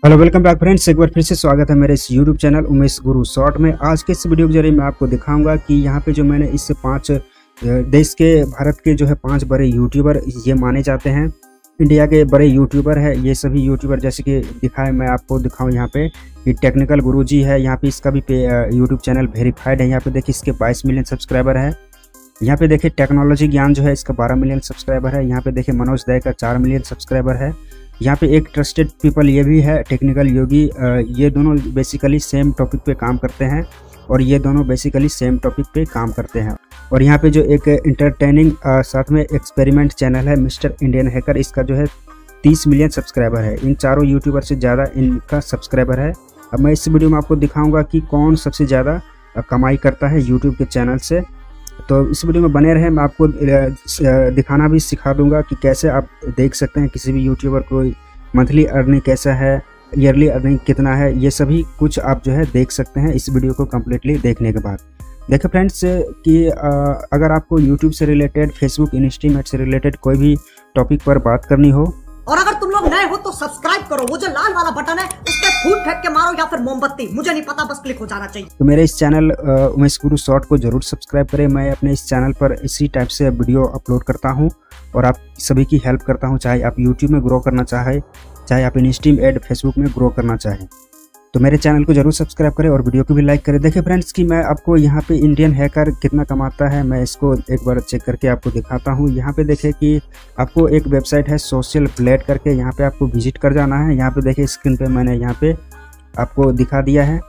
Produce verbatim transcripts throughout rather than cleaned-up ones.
Hello welcome back friends, एक बार फिर से स्वागत है मेरे इस यूट्यूब चैनल उमेश गुरु शॉर्ट में। आज के इस वीडियो के जरिए मैं आपको दिखाऊंगा कि यहाँ पे जो मैंने इससे पांच देश के भारत के जो है पांच बड़े यूट्यूबर ये माने जाते हैं, इंडिया के बड़े यूट्यूबर है ये सभी यूट्यूबर। जैसे कि दिखाए मैं आपको दिखाऊं यहाँ पे कि टेक्निकल गुरुजी है, यहाँ पे इसका भी यूट्यूब चैनल वेरीफाइड है। यहाँ पे देखिए इसके बाईस मिलियन सब्सक्राइबर है। यहाँ पे देखिए टेक्नोलॉजी ज्ञान जो है इसका बारह मिलियन सब्सक्राइबर है। यहाँ पे देखिए मनोज दय का चार मिलियन सब्सक्राइबर है। यहाँ पे एक ट्रस्टेड पीपल ये भी है टेक्निकल योगी। ये दोनों बेसिकली सेम टॉपिक पे काम करते हैं और ये दोनों बेसिकली सेम टॉपिक पे काम करते हैं। और यहाँ पे जो एक इंटरटेनिंग साथ में एक्सपेरिमेंट चैनल है मिस्टर इंडियन हैकर, इसका जो है तीस मिलियन सब्सक्राइबर है। इन चारों यूट्यूबर से ज़्यादा इनका सब्सक्राइबर है। अब मैं इस वीडियो में आपको दिखाऊंगा कि कौन सबसे ज़्यादा कमाई करता है यूट्यूब के चैनल से। तो इस वीडियो में बने रहे, मैं आपको दिखाना भी सिखा दूंगा कि कैसे आप देख सकते हैं किसी भी यूट्यूबर को मंथली अर्निंग कैसा है, ईयरली अर्निंग कितना है, ये सभी कुछ आप जो है देख सकते हैं इस वीडियो को कम्प्लीटली देखने के बाद। देखिए फ्रेंड्स कि अगर आपको यूट्यूब से रिलेटेड, फेसबुक, इंस्टाग्राम से रिलेटेड कोई भी टॉपिक पर बात करनी हो, और अगर तुम लोग नए हो तो सब्सक्राइब करो, वो जो लाल वाला बटन है उस पे फूट फेंक के मारो या फिर मोमबत्ती, मुझे नहीं पता, बस क्लिक हो जाना चाहिए। तो मेरे इस चैनल उमेश गुरु शॉर्ट को जरूर सब्सक्राइब करें। मैं अपने इस चैनल पर इसी टाइप से वीडियो अपलोड करता हूं और आप सभी की हेल्प करता हूं, चाहे आप यूट्यूब में ग्रो करना चाहे, चाहे आप इंस्टाग्राम एड फेसबुक में ग्रो करना चाहें। तो मेरे चैनल को जरूर सब्सक्राइब करें और वीडियो को भी लाइक करें। देखिए फ्रेंड्स कि मैं आपको यहाँ पे इंडियन हैकर कितना कमाता है मैं इसको एक बार चेक करके आपको दिखाता हूँ। यहाँ पे देखिए कि आपको एक वेबसाइट है सोशल ब्लेड करके, यहाँ पे आपको विजिट कर जाना है। यहाँ पे देखिए स्क्रीन पे मैंने यहाँ पे आपको दिखा दिया है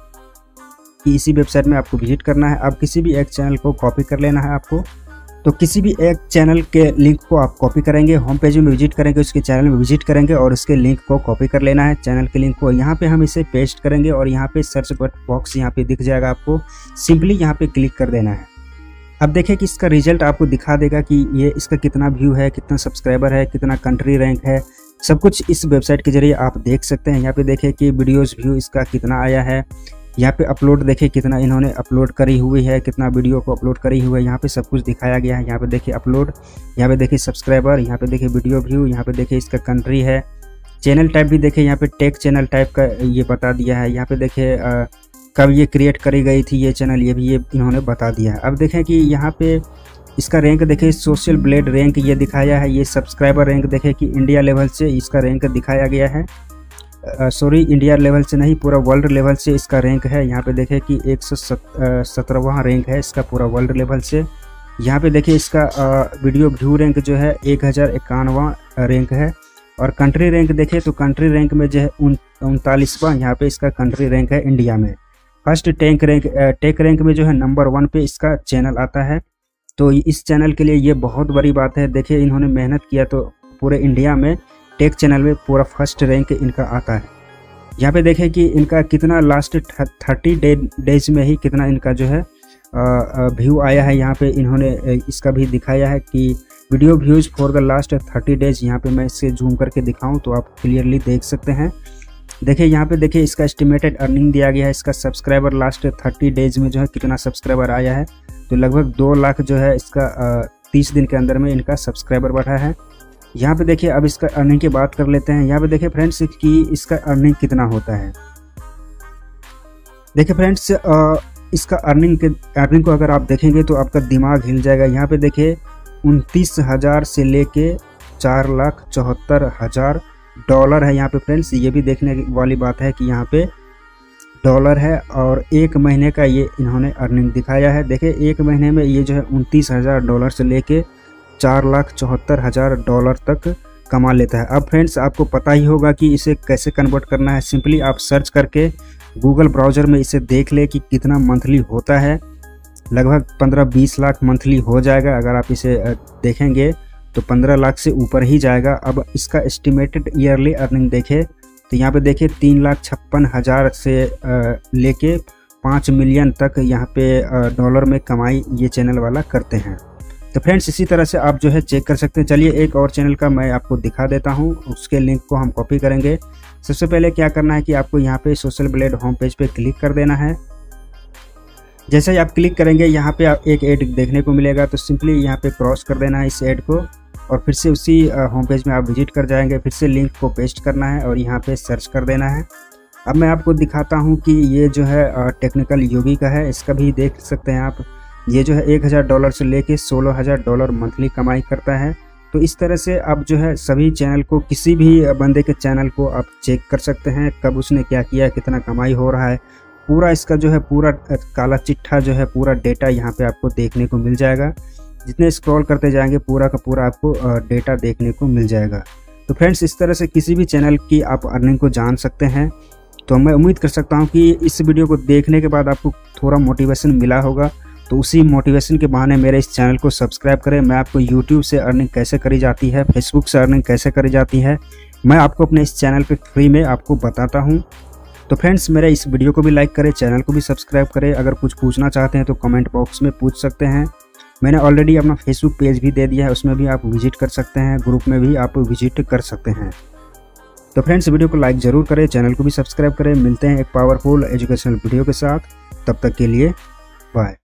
कि इसी वेबसाइट में आपको विजिट करना है। अब किसी भी एक चैनल को कॉपी कर लेना है आपको। तो किसी भी एक चैनल के लिंक को आप कॉपी करेंगे, होम पेज में विजिट करेंगे, उसके चैनल में विजिट करेंगे और उसके लिंक को कॉपी कर लेना है। चैनल के लिंक को यहाँ पे हम इसे पेस्ट करेंगे और यहाँ पे सर्च बॉक्स यहाँ पे दिख जाएगा, आपको सिंपली यहाँ पे क्लिक कर देना है। अब देखिए कि इसका रिजल्ट आपको दिखा देगा कि ये इसका कितना व्यू है, कितना सब्सक्राइबर है, कितना कंट्री रैंक है, सब कुछ इस वेबसाइट के जरिए आप देख सकते हैं। यहाँ पे देखिए कि वीडियोज़ व्यू इसका कितना आया है। यहाँ पे अपलोड देखिए कितना इन्होंने अपलोड करी हुई है, कितना वीडियो को अपलोड करी हुई है, यहाँ पे सब कुछ दिखाया गया है। यहाँ पे देखिए अपलोड, यहाँ पे देखिए सब्सक्राइबर, यहाँ पे देखिए वीडियो व्यू, यहाँ पे देखिए इसका कंट्री है, चैनल टाइप भी देखिए यहाँ पे टेक चैनल टाइप का ये बता दिया है। यहाँ पे देखिए कब ये क्रिएट करी गई थी ये चैनल, ये भी ये इन्होंने बता दिया है। अब देखें कि यहाँ पे इसका रैंक देखिए सोशल ब्लेड रैंक ये दिखाया है। ये सब्सक्राइबर रैंक देखे कि इंडिया लेवल से इसका रैंक दिखाया गया है, सॉरी uh, इंडिया लेवल से नहीं, पूरा वर्ल्ड लेवल से इसका रैंक है। यहाँ पे देखें कि एक सौ सत्रहवां रैंक है इसका पूरा वर्ल्ड लेवल से। यहाँ पे देखिए इसका uh, वीडियो व्यू रैंक जो है एक हज़ार इक्यानवा रैंक है। और कंट्री रैंक देखें तो कंट्री रैंक में जो है उनतालीसवां यहाँ पे इसका कंट्री रैंक है इंडिया में। First tech rank tech rank में जो है नंबर वन पे इसका चैनल आता है। तो इस चैनल के लिए ये बहुत बड़ी बात है। देखिए इन्होंने मेहनत किया तो पूरे इंडिया में टेक चैनल में पूरा फर्स्ट रैंक इनका आता है। यहाँ पे देखें कि इनका कितना लास्ट थर्टी डे डेज में ही कितना इनका जो है व्यू आया है। यहाँ पे इन्होंने इसका भी दिखाया है कि video views for the last thirty days. यहाँ पे मैं इसे जूम करके दिखाऊं तो आप क्लियरली देख सकते हैं। देखिए यहाँ पे देखिए इसका एस्टिमेटेड अर्निंग दिया गया है। इसका सब्सक्राइबर लास्ट थर्टी डेज में जो है कितना सब्सक्राइबर आया है, तो लगभग दो लाख जो है इसका तीस दिन के अंदर में इनका सब्सक्राइबर बढ़ा है। यहाँ पे देखिए अब इसका अर्निंग की बात कर लेते हैं। यहाँ पे देखिए फ्रेंड्स कि इसका अर्निंग कितना होता है। देखिए फ्रेंड्स इसका अर्निंग के अर्निंग को अगर आप देखेंगे तो आपका दिमाग हिल जाएगा। यहाँ पे देखिए उनतीस हज़ार से लेके चार लाख चौहत्तर हज़ार डॉलर है यहाँ पे फ्रेंड्स। ये भी देखने वाली बात है कि यहाँ पे डॉलर है और एक महीने का ये इन्होंने अर्निंग दिखाया है। देखिए एक महीने में ये जो है उनतीस हज़ार डॉलर से लेके चार लाख चौहत्तर हज़ार डॉलर तक कमा लेता है। अब फ्रेंड्स आपको पता ही होगा कि इसे कैसे कन्वर्ट करना है। सिंपली आप सर्च करके गूगल ब्राउज़र में इसे देख ले कि कितना मंथली होता है। लगभग पंद्रह बीस लाख मंथली हो जाएगा। अगर आप इसे देखेंगे तो पंद्रह लाख से ऊपर ही जाएगा। अब इसका एस्टिमेटेड ईयरली अर्निंग देखें तो यहाँ पे देखिए तीन लाख छप्पन हज़ार से लेके पाँच मिलियन तक यहाँ पे डॉलर में कमाई ये चैनल वाला करते हैं। तो फ्रेंड्स इसी तरह से आप जो है चेक कर सकते हैं। चलिए एक और चैनल का मैं आपको दिखा देता हूं, उसके लिंक को हम कॉपी करेंगे। सबसे पहले क्या करना है कि आपको यहाँ पे सोशल ब्लेड होम पेज पे क्लिक कर देना है। जैसे ही आप क्लिक करेंगे यहाँ पे आप एक ऐड देखने को मिलेगा, तो सिंपली यहाँ पे क्रॉस कर देना है इस ऐड को। और फिर से उसी होम पेज में आप विजिट कर जाएंगे। फिर से लिंक को पेस्ट करना है और यहाँ पे सर्च कर देना है। अब मैं आपको दिखाता हूँ कि ये जो है टेक्निकल योगी का है, इसका भी देख सकते हैं आप। ये जो है एक हज़ार डॉलर से लेके सोलह हज़ार डॉलर मंथली कमाई करता है। तो इस तरह से आप जो है सभी चैनल को, किसी भी बंदे के चैनल को आप चेक कर सकते हैं, कब उसने क्या किया, कितना कमाई हो रहा है। पूरा इसका जो है पूरा काला चिट्ठा जो है पूरा डेटा यहाँ पे आपको देखने को मिल जाएगा। जितने स्क्रॉल करते जाएंगे पूरा का पूरा आपको डेटा देखने को मिल जाएगा। तो फ्रेंड्स, इस तरह से किसी भी चैनल की आप अर्निंग को जान सकते हैं। तो मैं उम्मीद कर सकता हूँ कि इस वीडियो को देखने के बाद आपको थोड़ा मोटिवेशन मिला होगा। तो उसी मोटिवेशन के बहाने मेरे इस चैनल को सब्सक्राइब करें। मैं आपको यूट्यूब से अर्निंग कैसे करी जाती है, फेसबुक से अर्निंग कैसे करी जाती है, मैं आपको अपने इस चैनल पे फ्री में आपको बताता हूँ। तो फ्रेंड्स, मेरे इस वीडियो को भी लाइक करें, चैनल को भी सब्सक्राइब करें। अगर कुछ पूछना चाहते हैं तो कमेंट बॉक्स में पूछ सकते हैं। मैंने ऑलरेडी अपना फेसबुक पेज भी दे दिया है, उसमें भी आप विजिट कर सकते हैं, ग्रुप में भी आप विजिट कर सकते हैं। तो फ्रेंड्स, वीडियो को लाइक ज़रूर करें, चैनल को भी सब्सक्राइब करें। मिलते हैं एक पावरफुल एजुकेशनल वीडियो के साथ, तब तक के लिए बाय।